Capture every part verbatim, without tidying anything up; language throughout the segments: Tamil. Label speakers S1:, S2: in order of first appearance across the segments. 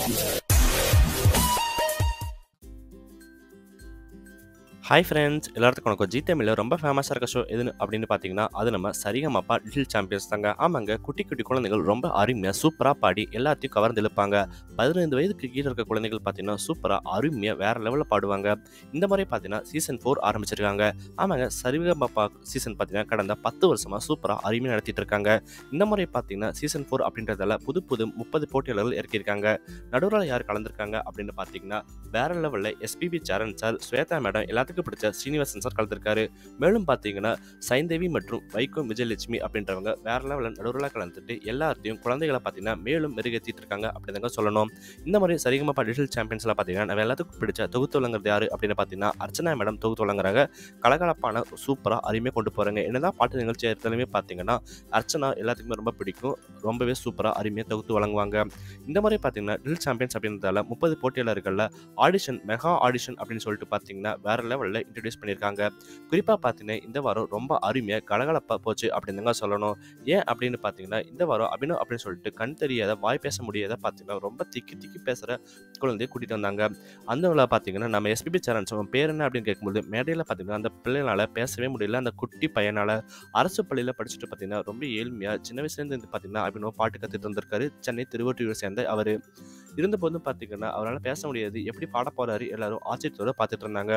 S1: ஹாய் ஃப்ரெண்ட்ஸ், எல்லாத்துக்கும் வணக்கம். ஜீ தமிழ்ல ரொம்ப ஃபேமஸாக இருக்க ஷோ எதுன்னு அப்படின்னு பார்த்தீங்கன்னா, அது நம்ம சரிகமபா லிட்டில் சாம்பியன்ஸ் தாங்க. ஆமாங்க, குட்டி குட்டி குழந்தைகள் ரொம்ப அருமையாக சூப்பராக பாடி எல்லாத்தையும் கவர்ந்து இழுப்பாங்க. பதினைந்து வயதுக்கு கீழே இருக்க குழந்தைகள் பார்த்தீங்கன்னா சூப்பராக அருமையாக வேறு லெவலில் பாடுவாங்க. இந்த மாதிரி பார்த்தீங்கன்னா சீசன் ஃபோர் ஆரம்பிச்சிருக்காங்க. ஆமாங்க, சரிகமபா சீசன் பார்த்தீங்கன்னா கடந்த பத்து வருஷமாக சூப்பராக அருமையாக நடத்திட்டு இருக்காங்க. இந்த மாதிரி பார்த்தீங்கன்னா சீசன் ஃபோர் அப்படின்றதால புது புது முப்பது போட்டியாளர்கள் இறக்கியிருக்காங்க. நடுவரால் யார் கலந்துருக்காங்க அப்படின்னு பார்த்தீங்கன்னா, வேறு லெவலில் SPB Charan sir, Shweta madam, எல்லாத்துக்கும் பிடிச்ச ஸ்ரீனிவாசன் சார் கலந்துருக்காரு. மேலும் பார்த்தீங்கன்னா சைந்தேவி மற்றும் வைக்கம் விஜயலட்சுமி அப்படின்றவங்க வேற லெவலில் நடுவராக கலந்துட்டு எல்லாத்தையும் குழந்தைகளை பார்த்தீங்கன்னா மேலும் மெருகேற்றிட்டு இருக்காங்க அப்படின்னு சொல்லணும். இந்த மாதிரி சரிகமபா லிட்டில் சாம்பியன்ஸ்ல பார்த்தீங்கன்னா நம்ம எல்லாத்துக்கும் பிடிச்ச தொகுத்து வழங்குறது யாரு அப்படின்னு பார்த்தீங்கன்னா அர்ச்சனா மேடம் தொகுத்து வழங்குறாங்க. கலகலப்பான சூப்பராக அருமையாக கொண்டு போறாங்க. என்னதான் பாட்டு நிகழ்ச்சி எடுத்தாலுமே பார்த்தீங்கன்னா அர்ச்சனா எல்லாத்துக்குமே ரொம்ப பிடிக்கும். ரொம்பவே சூப்பராக அருமையாக தொகுத்து வழங்குவாங்க. இந்த மாதிரி பார்த்தீங்கன்னா லிட்டில் சாம்பியன்ஸ் அப்படின்றதால முப்பது போட்டியாளர்களில் ஆடிஷன் மெகா ஆடிஷன் அப்படின்னு சொல்லிட்டு பார்த்தீங்கன்னா வேற லெவலில் இன்ட்ரடியூஸ் பண்ணியிருக்காங்க. குறிப்பாக பார்த்தீங்கன்னா இந்த வாரம் ரொம்ப அருமையாக கலகலப்பாக போச்சு அப்படின்னு தாங்க சொல்லணும். ஏன் அப்படின்னு பார்த்தீங்கன்னா இந்த வாரம் அபினவ் அப்படின்னு சொல்லிட்டு கண் தெரியாத வாய் பேச முடியாத பார்த்தீங்கன்னா ரொம்ப திக்கி திக்கி பேசுகிற குழந்தைய கூட்டிகிட்டு வந்தாங்க. அந்த விழா பார்த்தீங்கன்னா நம்ம எஸ்பிபி சரண் அவன் பேர் என்ன அப்படின்னு கேட்கும்போது மேடையில் பார்த்தீங்கன்னா அந்த பிள்ளைனால பேசவே முடியல. அந்த குட்டி பையனால் அரசு பள்ளியில் படிச்சுட்டு பார்த்தீங்கன்னா ரொம்ப ஏழ்மையாக சின்ன வயசுலேருந்து இருந்து பார்த்தீங்கன்னா அபினவ் பாட்டு கற்றுட்டு வந்திருக்காரு. சென்னை திருவொற்றியூர் சேர்ந்த அவர் இருந்தபோதும் பார்த்தீங்கன்னா அவரால் பேச முடியாது. எப்படி பாட போறாரு எல்லாரும் ஆச்சரியத்தோட பார்த்துட்டு இருந்தாங்க.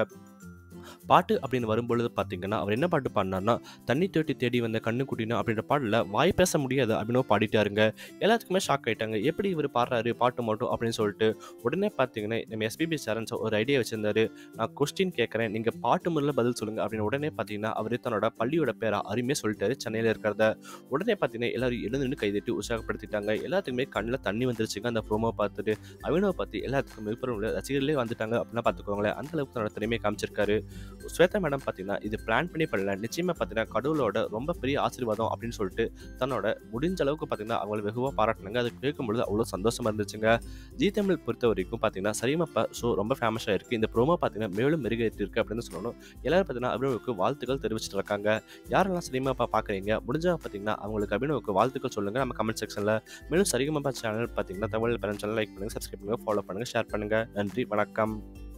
S1: பாட்டு அப்படின்னு வரும்பொழுது பார்த்தீங்கன்னா அவர் என்ன பாட்டு பாடினார்னா, தண்ணி தொட்டி தேடி வந்த கண்ணு குட்டினா அப்படின்ற பாடல வாய் பேச முடியாது அபினவ் பாடிட்டாருங்க. எல்லாத்துக்குமே ஷாக் ஆயிட்டாங்க. எப்படி இவர் பாடுறாரு பாட்டு மட்டும் அப்படின்னு சொல்லிட்டு. உடனே பார்த்தீங்கன்னா நம்ம எஸ்பிபி சரண் ஒரு ஐடியா வச்சிருந்தாரு. நான் கொஸ்டின் கேட்குறேன், நீங்கள் பாட்டு முறையில் பதில் சொல்லுங்க அப்படின்னு. உடனே பார்த்தீங்கன்னா அவர் தன்னோட பள்ளியோட பேரை அருமையாக சொல்லிட்டாரு சென்னையில் இருக்கிறத. உடனே பார்த்தீங்கன்னா எல்லாரும் எழுந்து கைதட்டி உற்சாகப்படுத்திட்டாங்க. எல்லாத்துக்குமே கண்ணில் தண்ணி வந்துருச்சுங்க அந்த ப்ரோமோ பார்த்துட்டு. அபினவ் பார்த்து எல்லாத்துக்கும் மிகப்பெரும் ரசிகர்களே வந்துட்டாங்க அப்படின்னா பார்த்துக்கோங்களேன். அந்த அளவுக்கு தன்னோட திறமையை காமிச்சிருக்காரு. ஸ்வேதா மேடம் பார்த்தீங்கன்னா இது பிளான் பண்ணி பண்ணல, நிச்சயமாக பார்த்தீங்கன்னா கடவுளோட ரொம்ப பெரிய ஆசீர்வாதம் அப்படின்னு சொல்லிட்டு தன்னோட முடிஞ்ச அளவுக்கு பார்த்தீங்கன்னா அவங்களை வெகுவாக பாராட்டினாங்க. அது கேட்கும்பொழுது அவ்வளோ சந்தோஷமா இருந்துச்சுங்க. ஜீ தமிழ் பொறுத்த வரைக்கும் பார்த்தீங்கன்னா சரிகமபா ஷோ ரொம்ப ஃபேமஸாக இருக்குது. இந்த ப்ரோமோ பார்த்தீங்கன்னா மேலும் மெருகேற்றி இருக்குது அப்படின்னு சொல்லணும். எல்லாரும் பார்த்தீங்கன்னா அபினவுக்கு வாழ்த்துக்கள் தெரிவிச்சிட்டு இருக்காங்க. யாரெல்லாம் சரிகமபா பார்க்குறீங்க முடிஞ்சா பார்த்தீங்கன்னா அவங்களுக்கு அபினவுக்கு வாழ்த்துக்கள் சொல்லுங்கள் நம்ம கமெண்ட் செக்ஷனில். மேலும் சரிகமபா சேனல் பார்த்தீங்கன்னா தமிழ் பேரண்ட் சேனல் லைக் பண்ணுங்கள், சப்ஸ்கிரைப் பண்ணுங்கள், ஃபாலோ பண்ணுங்கள், ஷேர் பண்ணுங்கள். நன்றி, வணக்கம்.